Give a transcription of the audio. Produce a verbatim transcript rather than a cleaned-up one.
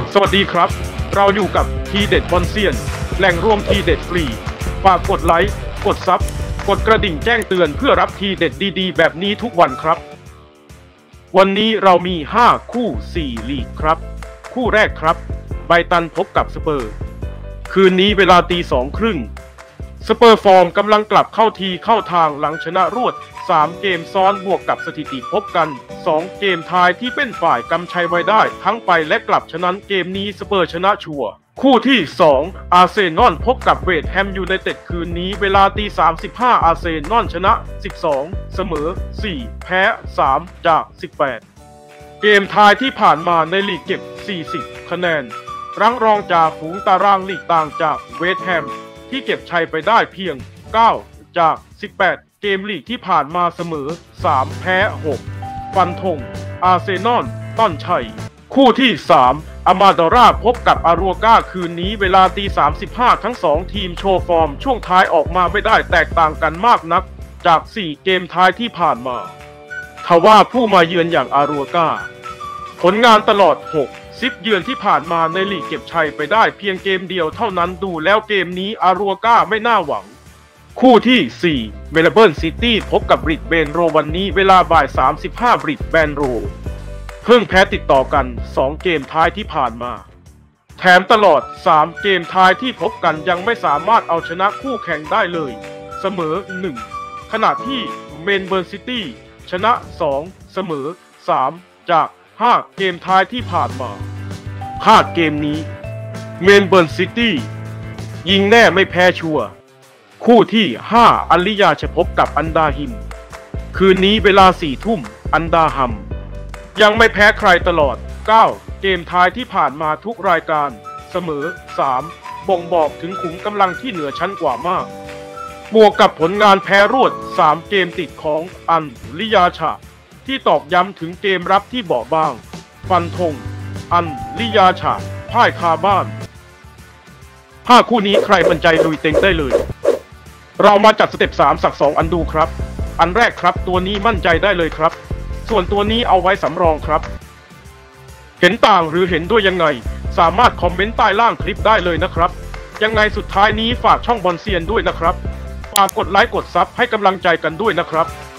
สวัสดีครับเราอยู่กับทีเด็ดบอลเซียนแหล่งรวมทีเด็ดฟรีฝากกดไลค์กดซับกดกระดิ่งแจ้งเตือนเพื่อรับทีเด็ดดีๆแบบนี้ทุกวันครับวันนี้เรามีห้าคู่สี่ลีกครับคู่แรกครับไบรตันพบกับสเปอร์คืนนี้เวลาตีสองครึ่งสเปอร์ฟอร์มกำลังกลับเข้าทีเข้าทางหลังชนะรวดสามเกมซ้อนบวกกับสถิติพบกันสองเกมทายที่เป็นฝ่ายกำชัยไว้ได้ทั้งไปและกลับฉะนั้นเกมนี้สเปอร์ชนะชัวร์คู่ที่สองอาร์เซนอลพบกับเวสต์แฮมยูไนเต็ดคืนนี้เวลาตีสามสิบห้าอาร์เซนอลชนะสิบสองเสมอสี่แพ้สามจากสิบแปดเกมทายที่ผ่านมาในลีกเก็บสี่สิบคะแนนรั้งรองจากฝูงตารางลีกต่างจากเวสต์แฮมที่เก็บชัยไปได้เพียงเก้าจากสิบแปดเกมลีกที่ผ่านมาเสมอสามแพ้หกฟันธงอาร์เซนอลต้อนชัยคู่ที่สามอามาดอร่าพบกับอารัวก้าคืนนี้เวลาตีสามสิบห้าทั้งสองทีมโชว์ฟอร์มช่วงท้ายออกมาไม่ได้แตกต่างกันมากนักจากสี่เกมท้ายที่ผ่านมาทว่าผู้มาเยือนอย่างอารัวก้าผลงานตลอดหกสิบเยือนที่ผ่านมาในลีกเก็บชัยไปได้เพียงเกมเดียวเท่านั้นดูแล้วเกมนี้อารัวก้าไม่น่าหวังคู่ที่สี่เมลเบิร์นซิตี้พบกับบริดเบนโรวันนี้เวลาบ่ายสามสิบห้าบริดเบนโรเพิ่งแพ้ติดต่อกันสองเกมท้ายที่ผ่านมาแถมตลอดสามเกมท้ายที่พบกันยังไม่สามารถเอาชนะคู่แข่งได้เลยเสมอหนึ่งขณะที่เมลเบิร์นซิตี้ชนะสองเสมอสามจากห้าเกมท้ายที่ผ่านมาห้าเกมนี้เมลเบิร์นซิตี้ยิงแน่ไม่แพ้ชัวร์คู่ที่ห้าอัลลิยาจะพบกับอันดาฮิมคืนนี้เวลาสี่ทุ่มอันดาฮัมยังไม่แพ้ใครตลอดเก้าเกมท้ายที่ผ่านมาทุกรายการเสมอสามบ่งบอกถึงขุมกำลังที่เหนือชั้นกว่ามากบวกกับผลงานแพ้รวดสามเกมติดของอันลิยาชาที่ตอกย้ำถึงเกมรับที่เบาบางฟันธงอันลิยาชาพ่ายคาบ้านห้าคู่นี้ใครบรรจัยลุยเต็งได้เลยเรามาจัดสเต็ปสามสักสองอันดูครับอันแรกครับตัวนี้มั่นใจได้เลยครับส่วนตัวนี้เอาไว้สำรองครับเห็นต่างหรือเห็นด้วยยังไงสามารถคอมเมนต์ใต้ล่างคลิปได้เลยนะครับยังไงสุดท้ายนี้ฝากช่องบอลเซียนด้วยนะครับฝากกดไลค์กดซับให้กำลังใจกันด้วยนะครับ